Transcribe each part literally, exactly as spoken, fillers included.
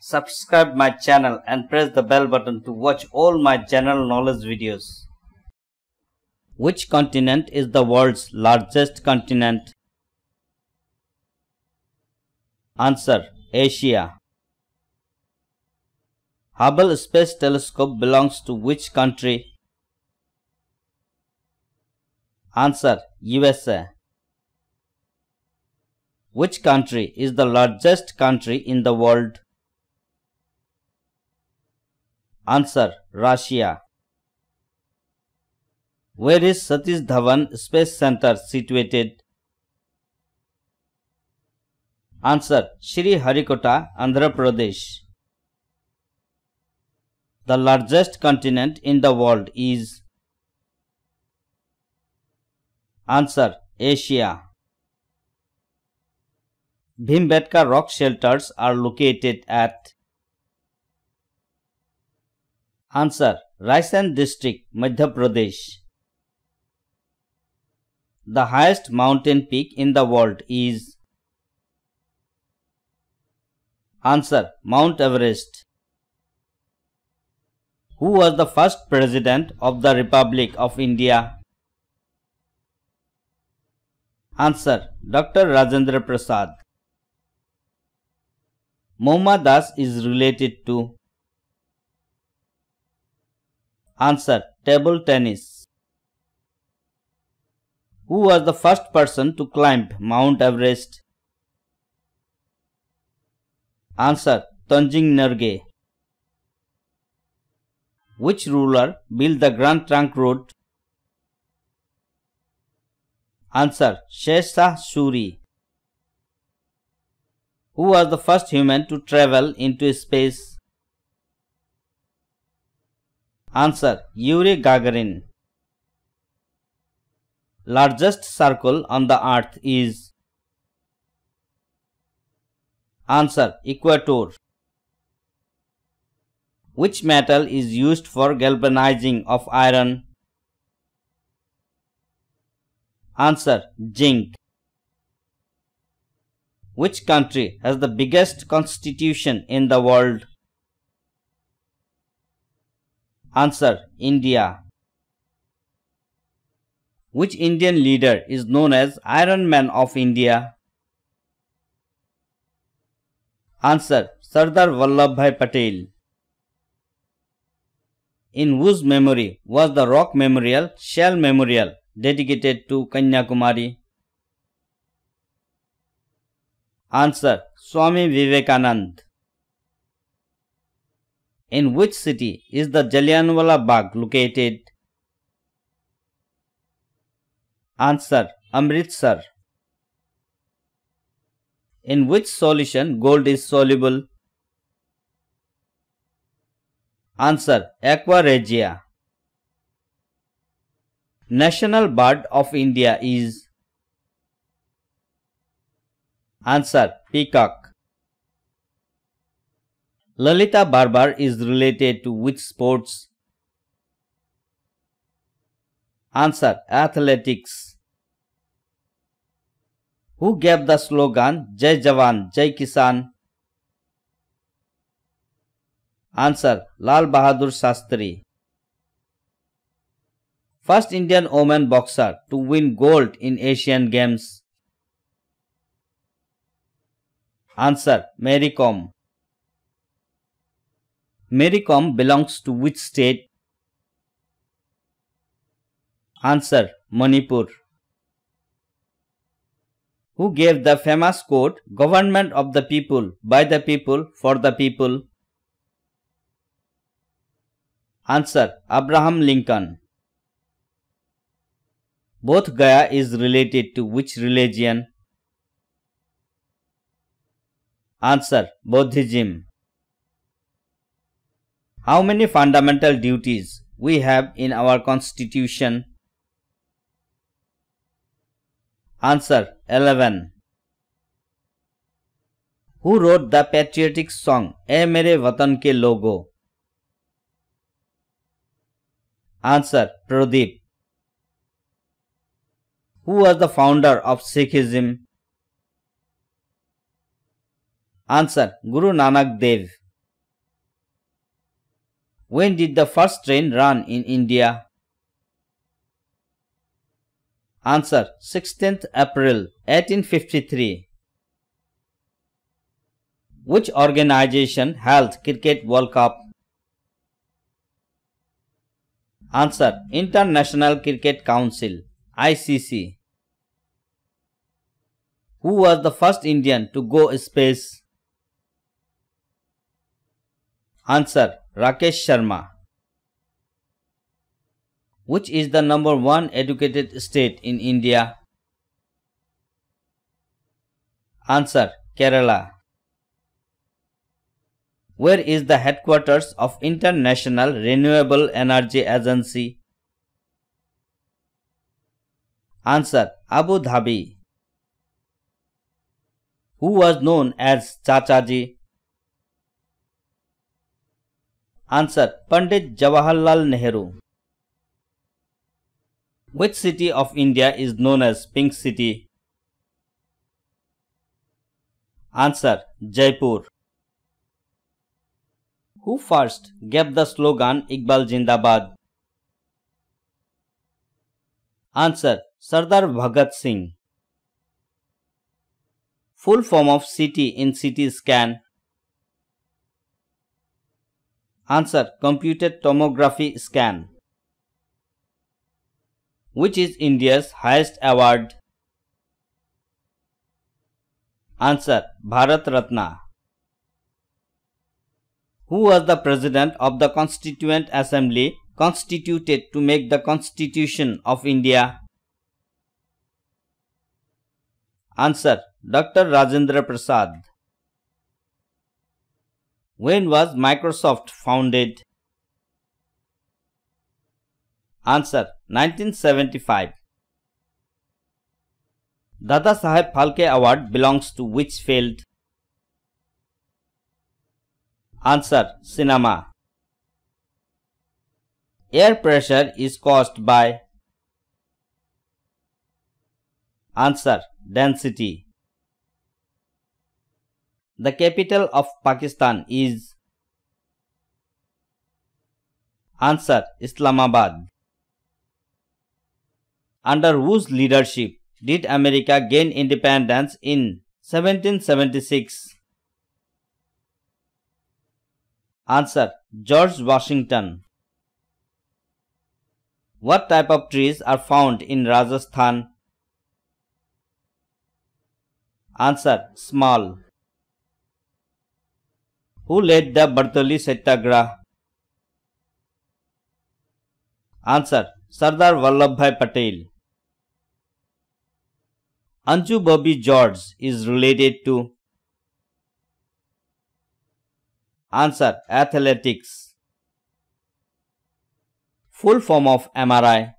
Subscribe my channel and press the bell button to watch all my general knowledge videos. Which continent is the world's largest continent? Answer: Asia. Hubble Space Telescope belongs to which country? Answer: U S A. Which country is the largest country in the world? Answer: Russia. Where is Satish Dhawan Space Center situated? Answer: Sriharikota, Andhra Pradesh. The largest continent in the world is? Answer: Asia. Bhimbetka rock shelters are located at? Answer: Raisan district, Madhya Pradesh. The highest mountain peak in the world is? Answer: Mount Everest. Who was the first president of the Republic of India? Answer: Doctor Rajendra Prasad. Mouma Das is related to? Answer: Table tennis. Who was the first person to climb Mount Everest? Answer: Tenzing Norgay. Which ruler built the Grand Trunk Road? Answer: Sher Shah Suri. Who was the first human to travel into space? Answer: Yuri Gagarin. Largest circle on the earth is? Answer: Equator. Which metal is used for galvanizing of iron? Answer: Zinc. Which country has the biggest constitution in the world? Answer: India. Which Indian leader is known as Iron Man of India? Answer: Sardar Vallabhbhai Patel. In whose memory was the rock memorial, shell memorial, dedicated to Kanyakumari? Answer: Swami Vivekanand. In which city is the Jallianwala Bagh located? Answer: Amritsar. In which solution gold is soluble? Answer: Aqua Regia. National bird of India is? Answer: Peacock. Lalita Barbar is related to which sports? Answer: Athletics. Who gave the slogan Jai Jawan, Jai Kisan? Answer: Lal Bahadur Shastri. First Indian woman boxer to win gold in Asian Games? Answer: Mary Kom. Mary Kom belongs to which state? Answer: Manipur. Who gave the famous quote, "Government of the people, by the people, for the people"? Answer: Abraham Lincoln. Bodh Gaya is related to which religion? Answer: Buddhism. How many fundamental duties we have in our constitution? Answer: eleven. Who wrote the patriotic song "Ae Mere Watan Ke Logo"? Answer: Pradeep. Who was the founder of Sikhism? Answer: Guru Nanak Dev. When did the first train run in India? Answer: sixteenth April eighteen fifty-three. Which organization held Cricket World Cup? Answer: International Cricket Council, I C C. Who was the first Indian to go space? Answer: Rakesh Sharma. Which is the number one educated state in India? Answer: Kerala. Where is the headquarters of International Renewable Energy Agency? Answer: Abu Dhabi. Who was known as Chachaji? Answer: Pandit Jawaharlal Nehru. Which city of India is known as Pink City? Answer: Jaipur. Who first gave the slogan Iqbal Zindabad? Answer: Sardar Bhagat Singh. Full form of C T in C T scan? Answer: computed tomography scan. Which is India's highest award? Answer: Bharat Ratna. Who was the president of the Constituent Assembly constituted to make the Constitution of India? Answer: Doctor Rajendra Prasad. When was Microsoft founded? Answer: nineteen seventy-five. Dada Saheb Phalke Award belongs to which field? Answer: Cinema. Air pressure is caused by? Answer: density. The capital of Pakistan is? Answer: Islamabad. Under whose leadership did America gain independence in seventeen seventy-six? Answer: George Washington. What type of trees are found in Rajasthan? Answer: small. Who led the Bartoli Satyagraha? Answer: Sardar Vallabhbhai Patel. Anju Bobby George is related to? Answer: athletics. Full form of M R I?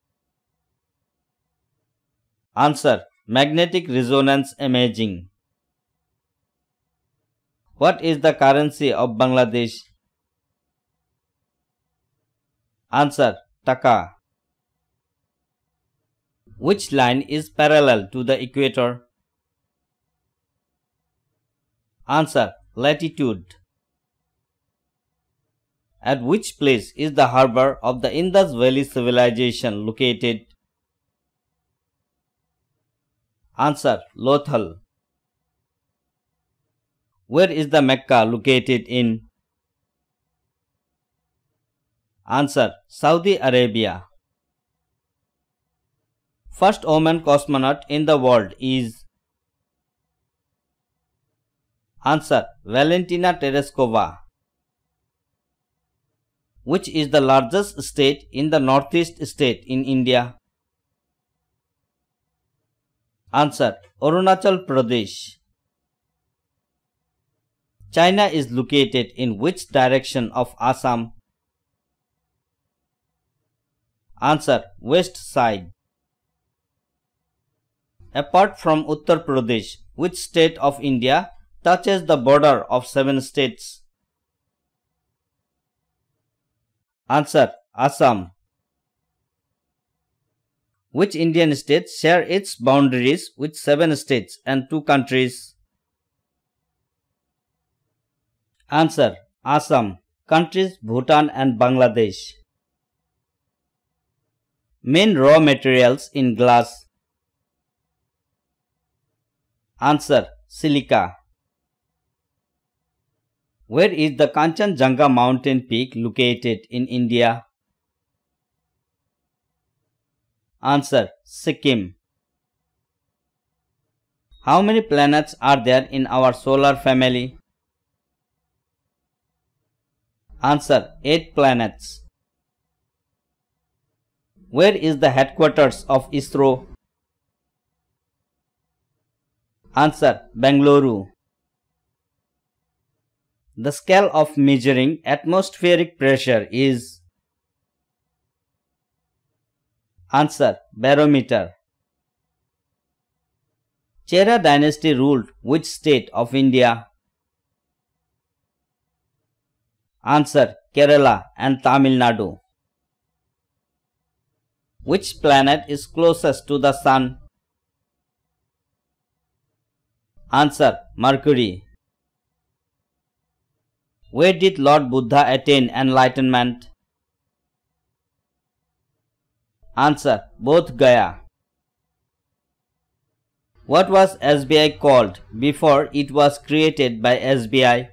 Answer: magnetic resonance imaging. What is the currency of Bangladesh? Answer: Taka. Which line is parallel to the equator? Answer: latitude. At which place is the harbour of the Indus Valley Civilization located? Answer: Lothal. Where is the Mecca located in? Answer: Saudi Arabia. First woman cosmonaut in the world is? Answer: Valentina Tereshkova. Which is the largest state in the northeast state in India? Answer: Arunachal Pradesh. China is located in which direction of Assam? Answer: west side. Apart from Uttar Pradesh, which state of India touches the border of seven states? Answer: Assam. Which Indian state share its boundaries with seven states and two countries? Answer: Assam, Countries Bhutan and Bangladesh. Main raw materials in glass. Answer: silica. Where is the Kanchenjunga mountain peak located in India? Answer: Sikkim. How many planets are there in our solar family? Answer: eight planets. Where is the headquarters of ISRO? Answer: Bengaluru. The scale of measuring atmospheric pressure is? Answer: barometer. Chera dynasty ruled which state of India? Answer: Kerala and Tamil Nadu. Which planet is closest to the Sun? Answer: Mercury. Where did Lord Buddha attain enlightenment? Answer: Bodh Gaya. What was S B I called before it was created by S B I?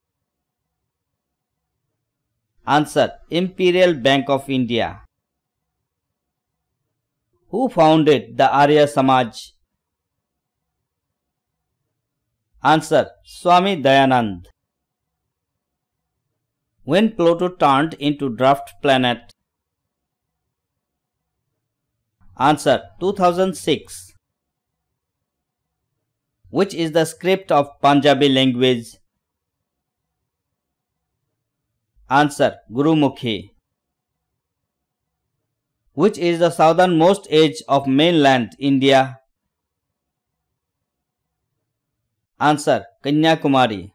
Answer: Imperial Bank of India. Who founded the Arya Samaj? Answer: Swami Dayanand. When Pluto turned into dwarf planet? Answer: two thousand six. Which is the script of Punjabi language? Answer: Gurumukhi. Which is the southernmost edge of mainland India? Answer: Kanyakumari.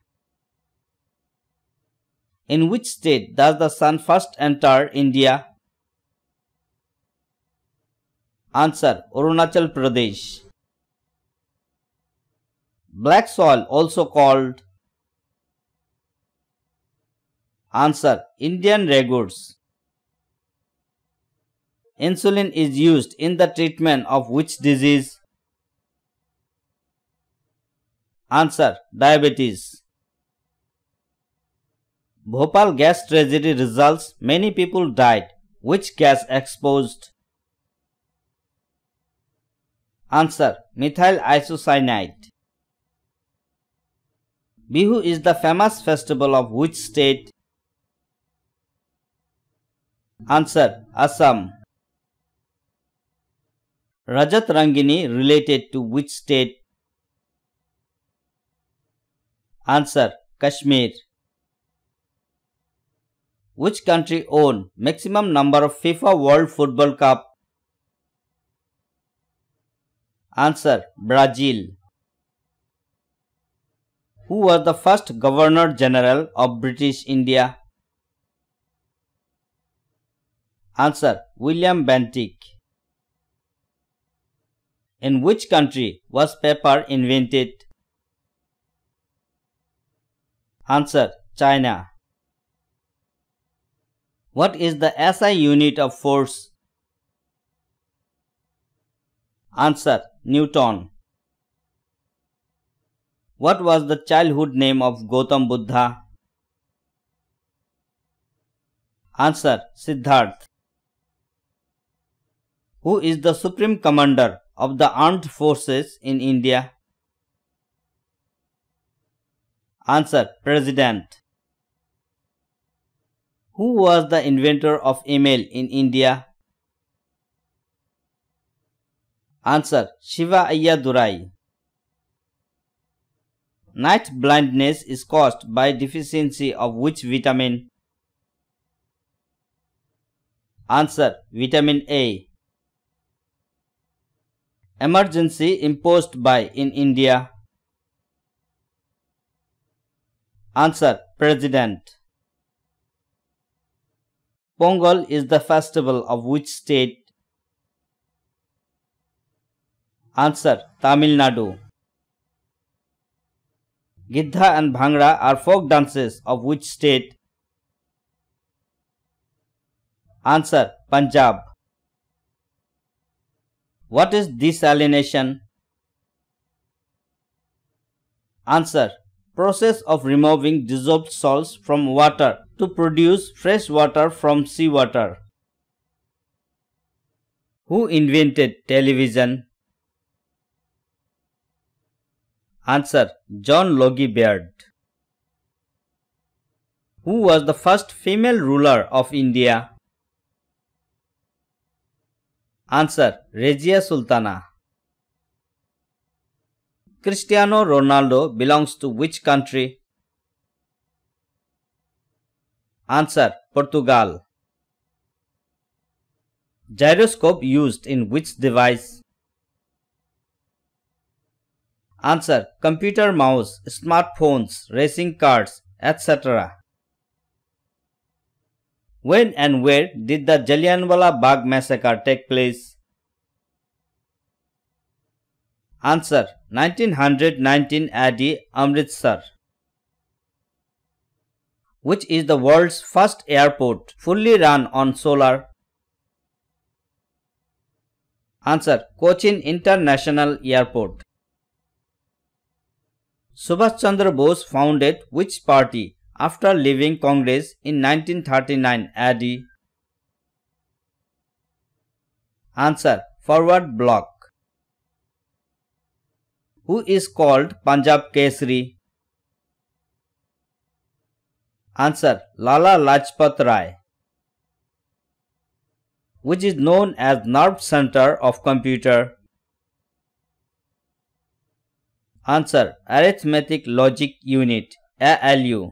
In which state does the sun first enter India? Answer: Arunachal Pradesh. Black soil also called? Answer: Indian Ragoors. Insulin is used in the treatment of which disease? Answer: diabetes. Bhopal gas tragedy results, many people died. Which gas exposed? Answer: methyl isocyanate. Bihu is the famous festival of which state? Answer: Assam. Rajat Rangini related to which state? Answer: Kashmir. Which country owned maximum number of FIFA World Football Cup? Answer: Brazil. Who was the first Governor General of British India? Answer: William Bentinck. In which country was paper invented? Answer: China. What is the S I unit of force? Answer: Newton. What was the childhood name of Gautam Buddha? Answer: Siddharth. Who is the Supreme Commander of the Armed Forces in India? Answer: President. Who was the inventor of email in India? Answer: Shiva Ayyadurai. Night blindness is caused by deficiency of which vitamin? Answer: Vitamin A. Emergency imposed by in India? Answer: President. Pongal is the festival of which state? Answer: Tamil Nadu. Giddha and Bhangra are folk dances of which state? Answer: Punjab. What is desalination? Answer: process of removing dissolved salts from water to produce fresh water from seawater. Who invented television? Answer: John Logie Baird. Who was the first female ruler of India? Answer: Regia Sultana. Cristiano Ronaldo belongs to which country? Answer: Portugal. Gyroscope used in which device? Answer: computer mouse, smartphones, racing cars, et cetera. When and where did the Jallianwala Bagh massacre take place? Answer: nineteen nineteen A D, Amritsar. Which is the world's first airport fully run on solar? Answer: Cochin International Airport. Subhash Chandra Bose founded which party after leaving Congress in nineteen thirty-nine A D? Answer: Forward Bloc. Who is called Punjab Kesari? Answer: Lala Lajpat Rai. Which is known as nerve center of computer? Answer: Arithmetic Logic Unit, A L U.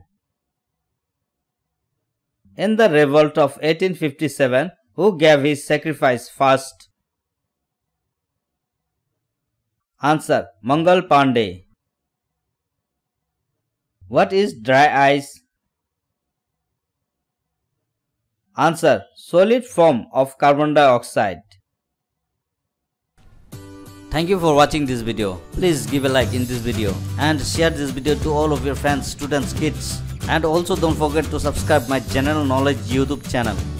In the revolt of eighteen fifty-seven, who gave his sacrifice first? Answer: Mangal Pandey. What is dry ice? Answer: solid form of carbon dioxide. Thank you for watching this video. Please give a like in this video and share this video to all of your friends, students, kids. And also don't forget to subscribe my general knowledge YouTube channel.